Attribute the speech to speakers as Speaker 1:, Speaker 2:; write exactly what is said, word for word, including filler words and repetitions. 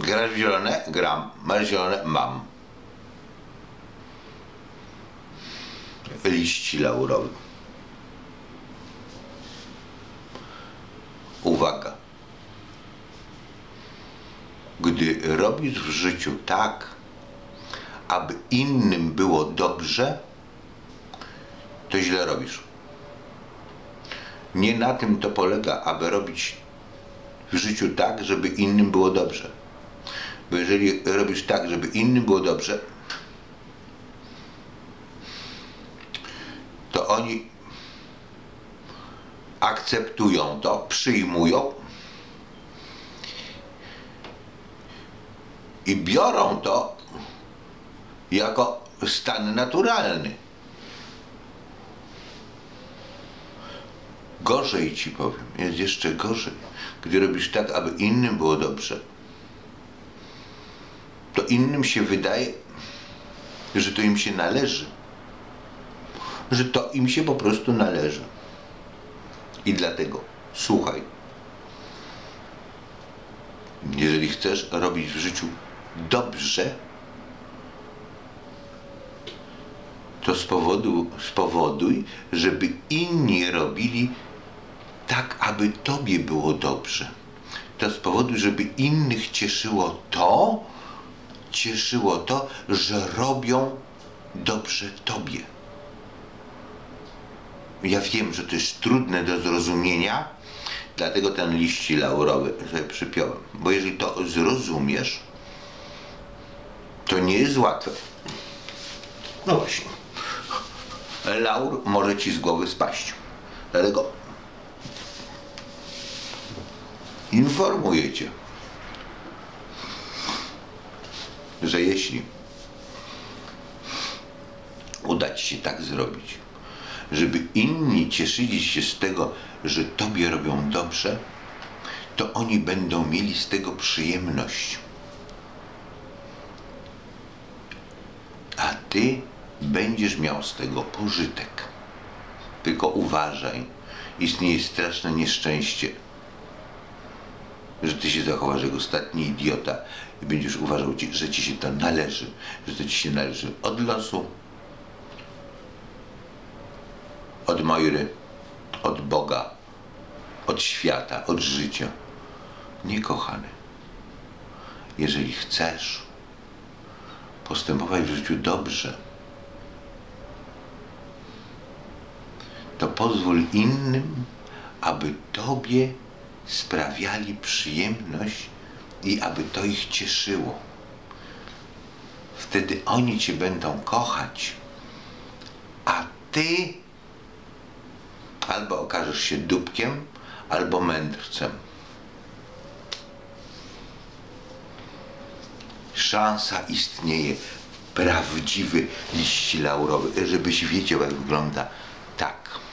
Speaker 1: Grasz w zielone? Gram. Masz zielone? Mam. Liści laurowych. Uwaga. Gdy robisz w życiu tak, aby innym było dobrze, to źle robisz. Nie na tym to polega, aby robić w życiu tak, żeby innym było dobrze. Bo jeżeli robisz tak, żeby innym było dobrze, to oni akceptują to, przyjmują i biorą to jako stan naturalny. Gorzej ci powiem, jest jeszcze gorzej. Gdy robisz tak, aby innym było dobrze, to innym się wydaje, że to im się należy. Że to im się po prostu należy. I dlatego, słuchaj, jeżeli chcesz robić w życiu dobrze, to spowodu, spowoduj, żeby inni robili tak, aby tobie było dobrze. To spowoduj, żeby innych cieszyło to, cieszyło to, że robią dobrze tobie. Ja wiem, że to jest trudne do zrozumienia, dlatego ten liści laurowy sobie przypiąłem. Bo jeżeli to zrozumiesz, to nie jest łatwe. No właśnie. Laur może ci z głowy spaść. Dlatego informuję cię, że jeśli uda ci się tak zrobić, żeby inni cieszyli się z tego, że tobie robią dobrze, to oni będą mieli z tego przyjemność. A ty będziesz miał z tego pożytek. Tylko uważaj, istnieje straszne nieszczęście, że ty się zachowasz jak ostatni idiota i będziesz uważał, że ci się to należy, że to ci się należy od losu, od Mojry, od Boga, od świata, od życia. Nie, kochany. Jeżeli chcesz postępować w życiu dobrze, to pozwól innym, aby tobie sprawiali przyjemność i aby to ich cieszyło. Wtedy oni cię będą kochać, a ty albo okażesz się dupkiem, albo mędrcem. Szansa istnieje. Prawdziwy liść laurowy, żebyś wiedział, jak wygląda tak.